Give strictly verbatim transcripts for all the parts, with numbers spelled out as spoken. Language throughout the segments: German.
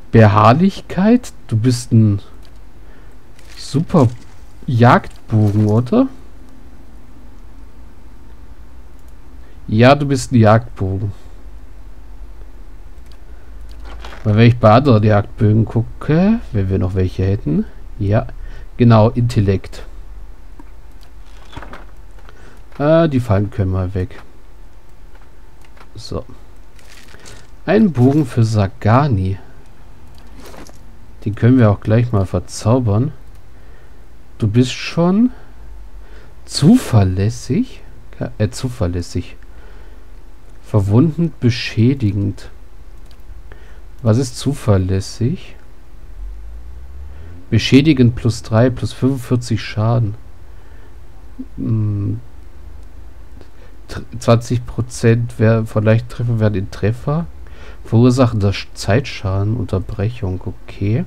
Beharrlichkeit? Du bist ein super Jagdbogen, oder? Ja, du bist ein Jagdbogen. Weil wenn ich bei anderen Jagdbögen gucke, wenn wir noch welche hätten. Ja, genau, Intellekt. Ah, die Fallen können wir weg. So. Ein Bogen für Sagani. Den können wir auch gleich mal verzaubern. Du bist schon zuverlässig. Äh, zuverlässig. Verwundend, beschädigend. Was ist zuverlässig? Beschädigend plus drei, plus fünfundvierzig Schaden. Hm. zwanzig Prozent von leichten Treffern werden in Treffer. Verursachen das Zeitschaden, Unterbrechung, okay.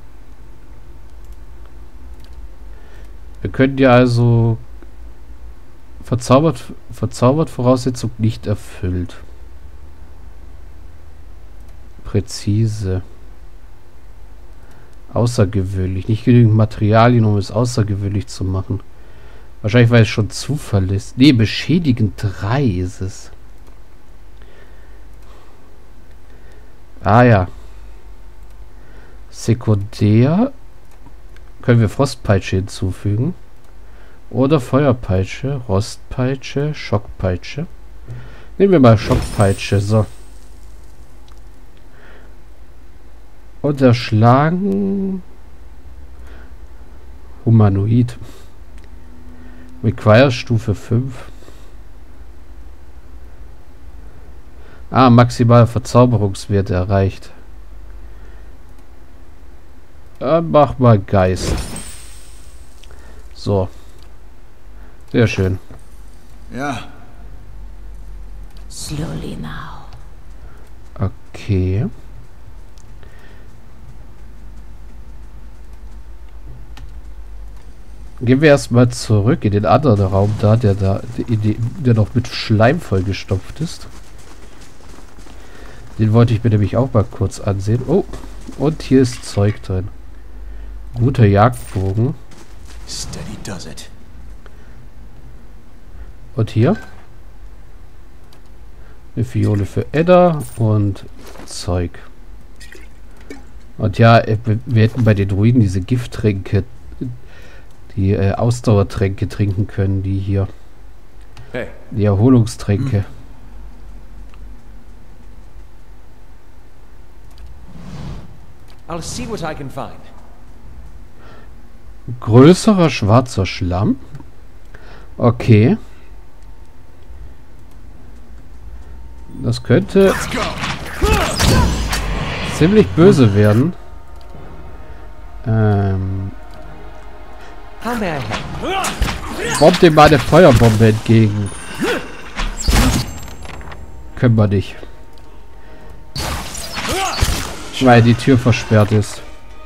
Wir können ja also verzaubert, verzaubert Voraussetzung nicht erfüllt. Präzise. Außergewöhnlich. Nicht genügend Materialien, um es außergewöhnlich zu machen. Wahrscheinlich, weil es schon zuverlässig. Nee, beschädigend drei ist es. Ah ja. Sekundär. Können wir Frostpeitsche hinzufügen. Oder Feuerpeitsche, Rostpeitsche, Schockpeitsche. Nehmen wir mal Schockpeitsche. So. Unterschlagen. Humanoid. Require Stufe fünf. Ah, maximaler Verzauberungswert erreicht. Äh, mach mal Geist. So. Sehr schön. Ja. Slowly now. Okay. Gehen wir erstmal zurück in den anderen Raum da, der da, der, der noch mit Schleim vollgestopft ist. Den wollte ich mir nämlich auch mal kurz ansehen. Oh, und hier ist Zeug drin. Guter Jagdbogen. Steady does it. Und hier? Eine Fiole für Edda und Zeug. Und ja, wir hätten bei den Druiden diese Gifttränke, die äh, Ausdauertränke trinken können, die hier. Hey. Die Erholungstränke. Hm. I'll see what I can find. Größerer schwarzer Schlamm. Okay. Das könnte ziemlich böse werden. Ähm. Bombt dem mal eine Feuerbombe entgegen. Können wir nicht. Weil die Tür versperrt ist.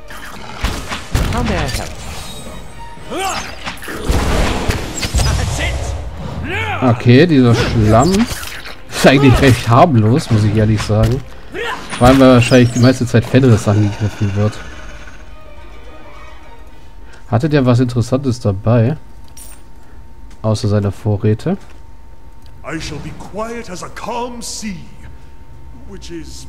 Okay, dieser Schlamm ist eigentlich recht harmlos, muss ich ehrlich sagen. Vor allem, weil wahrscheinlich die meiste Zeit Fenris angegriffen wird. Hatte der was Interessantes dabei? Außer seiner Vorräte? I shall be quiet as a calm sea, which is...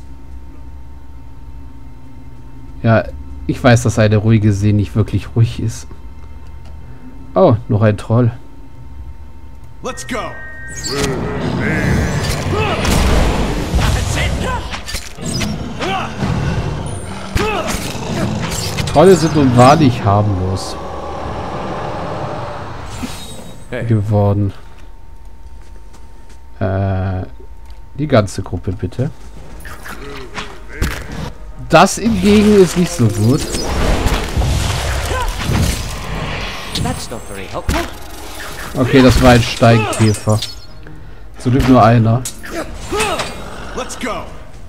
Ja, ich weiß, dass eine ruhige See nicht wirklich ruhig ist. Oh, noch ein Troll. Let's go. Trolle sind nun wahrlich harmlos Hey. geworden. Äh, die ganze Gruppe bitte. Das hingegen ist nicht so gut. Okay, das war ein Steinkäfer. Zum Glück nur einer. Let's go.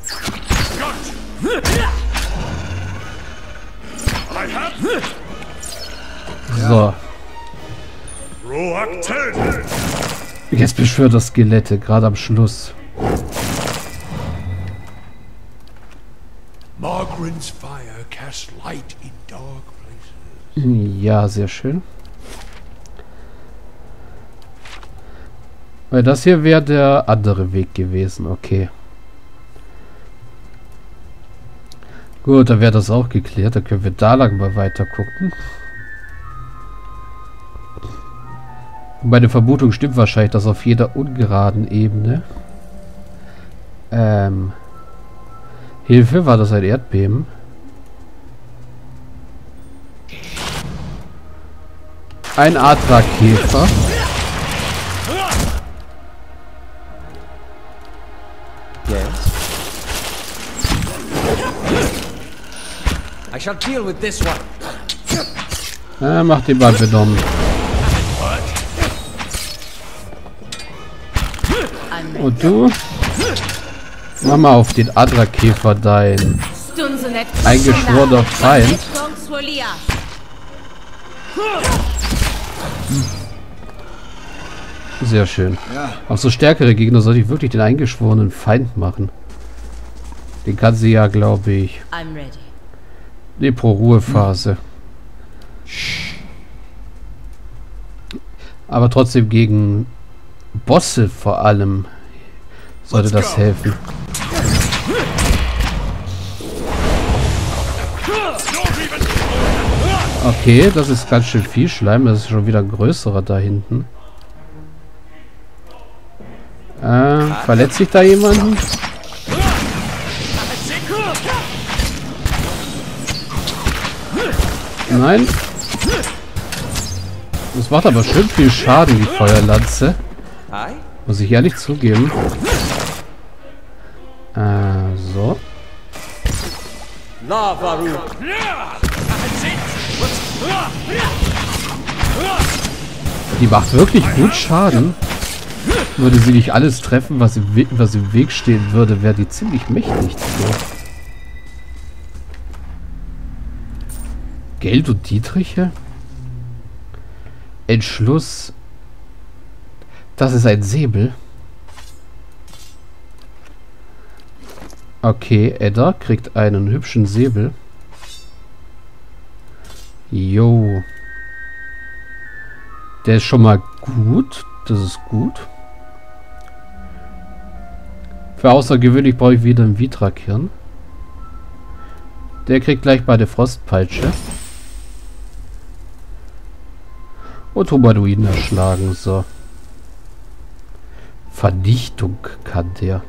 So. Roak ten. Jetzt beschwört das Skelette, gerade am Schluss. Mark Ogren's fire casts light in dark places. Ja, sehr schön. Weil das hier wäre der andere Weg gewesen. Okay. Gut, dann wäre das auch geklärt. Dann können wir da lang mal weiter gucken. Meine Vermutung stimmt wahrscheinlich, dass auf jeder ungeraden Ebene ähm Hilfe, war das ein Erdbeben? Ein Adlerkäfer. Yes. I shall deal with this one. Ah, mach den mal benommen. Und du? Mach mal auf den Adlerkäfer dein eingeschworener Feind. Sehr schön. Auch so stärkere Gegner sollte ich wirklich den eingeschworenen Feind machen. Den kann sie ja, glaube ich. Die Pro-Ruhe-Phase. Aber trotzdem gegen Bosse vor allem sollte das helfen. Okay, das ist ganz schön viel Schleim. Das ist schon wieder ein größerer da hinten. Äh, verletzt sich da jemanden? Nein. Das macht aber schön viel Schaden, die Feuerlanze. Muss ich ehrlich zugeben. Äh, so. Die macht wirklich gut Schaden. Würde sie nicht alles treffen, was im, We was im Weg stehen würde, wäre die ziemlich mächtig. So. Geld und Dietriche? Entschluss. Das ist ein Säbel. Okay, Edda kriegt einen hübschen Säbel. Jo. Der ist schon mal gut. Das ist gut. Für außergewöhnlich brauche ich wieder einen Vitrakirn. Der kriegt gleich bei der Frostpeitsche. Und Humanoiden erschlagen. So. Vernichtung kann der.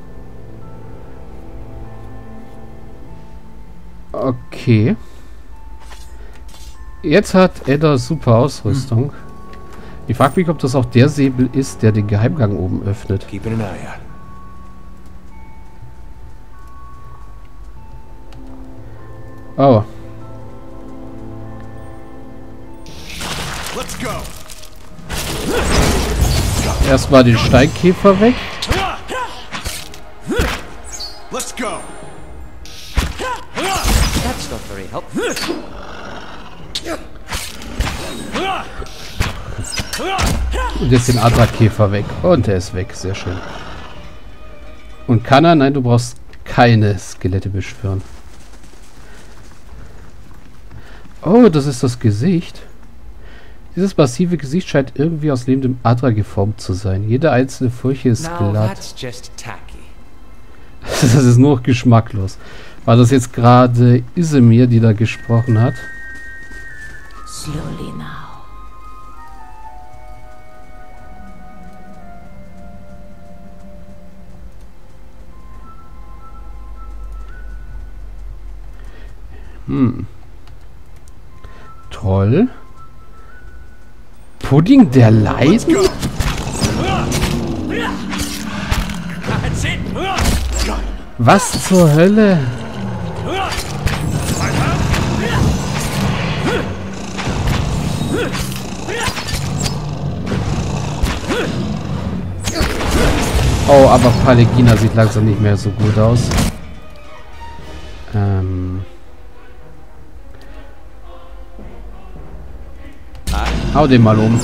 Okay. Jetzt hat Edda super Ausrüstung. Ich frage mich, ob das auch der Säbel ist, der den Geheimgang oben öffnet. Oh. Erstmal den Steinkäfer weg. Let's go. That's not very helpful. Und jetzt den Adlerkäfer weg. Und er ist weg. Sehr schön. Und kann er? Nein, du brauchst keine Skelette beschwören. Oh, das ist das Gesicht. Dieses massive Gesicht scheint irgendwie aus lebendem Adler geformt zu sein. Jede einzelne Furche ist glatt. Das ist nur noch geschmacklos. War das jetzt gerade Isemir, die da gesprochen hat? Slowly now. Hm. Toll. Pudding der Leiden? Was zur Hölle? Oh, aber Palegina sieht langsam nicht mehr so gut aus. Ähm... Hau den mal um.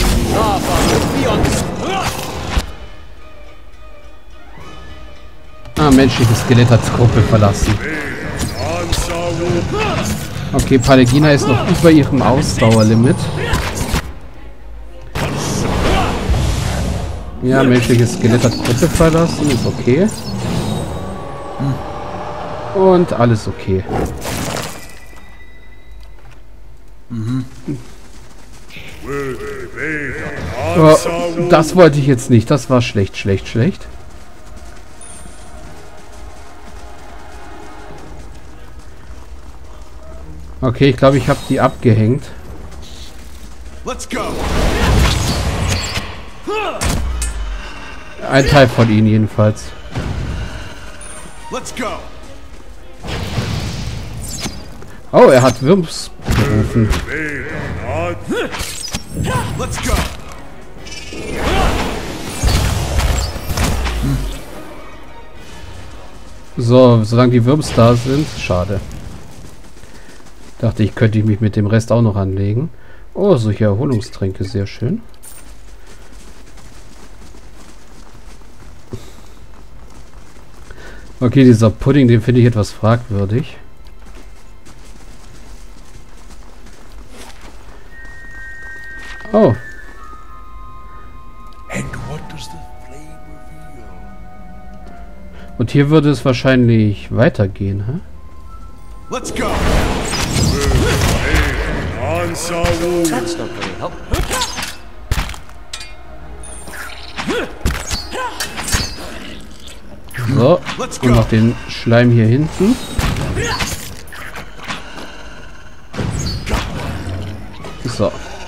Ah, menschliches Skelett hat Gruppe verlassen. Okay, Palegina ist noch über ihrem Ausdauerlimit. Ja, menschliches Skelett hat Gruppe verlassen, ist okay. Und alles okay. Oh, das wollte ich jetzt nicht. Das war schlecht, schlecht, schlecht. Okay, ich glaube, ich habe die abgehängt. Let's go. Ein Teil von ihnen jedenfalls. Let's go. Oh, er hat Wimps gerufen. Let's go. So, solange die Wimps da sind, schade. Dachte ich, könnte ich mich mit dem Rest auch noch anlegen. Oh, solche Erholungstränke, sehr schön. Okay, dieser Pudding, den finde ich etwas fragwürdig. Oh. And what does the flame reveal? Und hier würde es wahrscheinlich weitergehen, hä? Let's go. On Saul. That's not very helpful. So, und noch den Schleim hier hinten. So.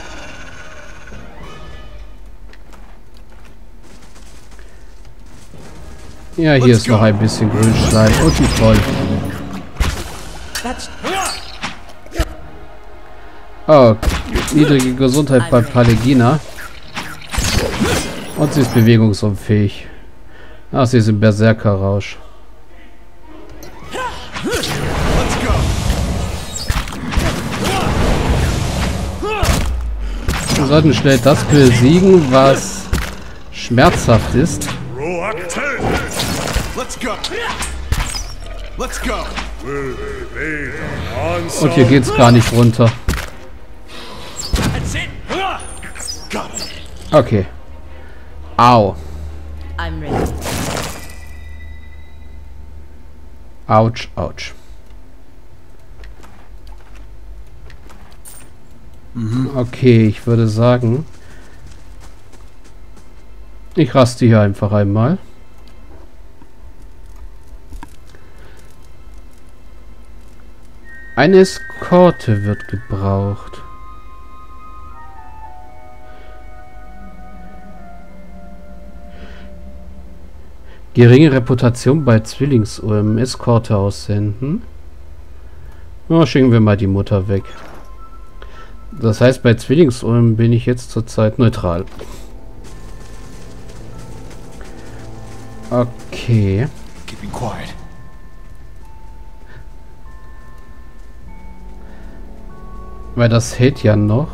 Ja, hier ist noch ein bisschen Grünschleim und die voll. That's Oh, niedrige Gesundheit bei Palegina. Und sie ist bewegungsunfähig. Ach, sie ist im Berserker-Rausch. Let's go. Wir sollten schnell das besiegen, was schmerzhaft ist. Roak ten. Let's go. Let's go. On Und hier geht's gar nicht runter. That's it. Got it. Okay. Au. I'm ready. Autsch, autsch. Okay, ich würde sagen, ich raste hier einfach einmal. Eine Eskorte wird gebraucht. Geringe Reputation bei Zwillingsulm. Eskorte aussenden. Na, schicken wir mal die Mutter weg. Das heißt, bei Zwillingsulm bin ich jetzt zurzeit neutral. Okay. Keeping quiet. Weil das hält ja noch.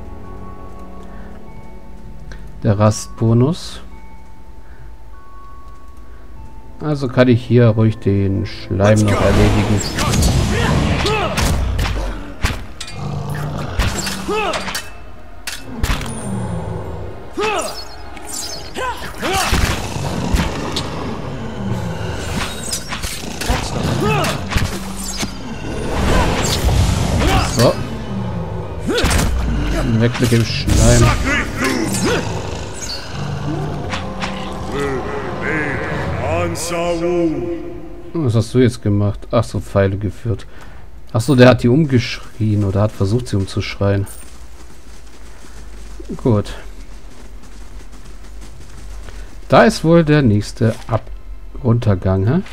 Der Rastbonus. Also kann ich hier ruhig den Schleim noch erledigen. So. Weg mit dem Schleim. Was hast du jetzt gemacht? Ach so, Pfeile geführt. Ach so, der hat die umgeschrien oder hat versucht, sie umzuschreien. Gut. Da ist wohl der nächste Ab Runtergang, hä?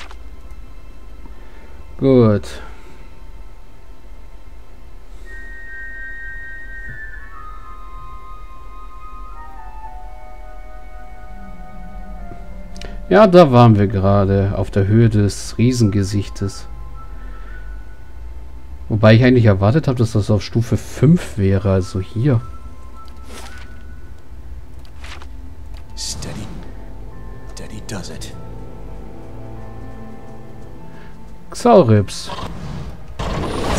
Gut. Ja, da waren wir gerade auf der Höhe des Riesengesichtes. Wobei ich eigentlich erwartet habe, dass das auf Stufe fünf wäre, also hier. Steady. Steady does it. Xaurips.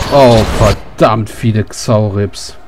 Oh, verdammt viele Xaurips.